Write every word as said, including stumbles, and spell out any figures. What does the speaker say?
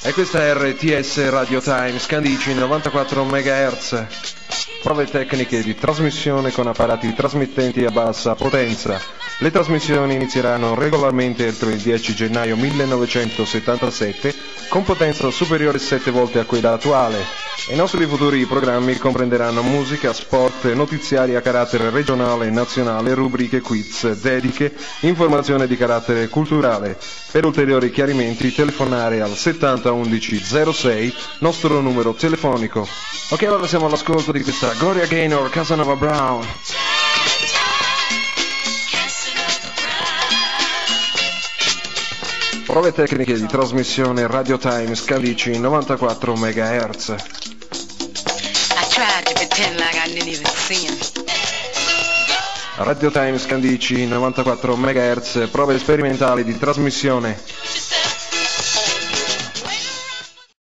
E questa è R T S Radio Time, Scandici novantaquattro megahertz. Prove tecniche di trasmissione con apparati trasmittenti a bassa potenza. Le trasmissioni inizieranno regolarmente entro il dieci gennaio millenovecentosettantasette con potenza superiore sette volte a quella attuale. I nostri futuri programmi comprenderanno musica, sport, notiziari a carattere regionale e nazionale, rubriche, quiz, dediche, informazione di carattere culturale. Per ulteriori chiarimenti telefonare al settanta undici zero sei, nostro numero telefonico. Ok, allora siamo all'ascolto di questa Gloria Gaynor, Casanova Brown. Prove tecniche di trasmissione Radio Time Scandici novantaquattro megahertz. Radio Time Scandici novantaquattro megahertz, prove sperimentali di trasmissione.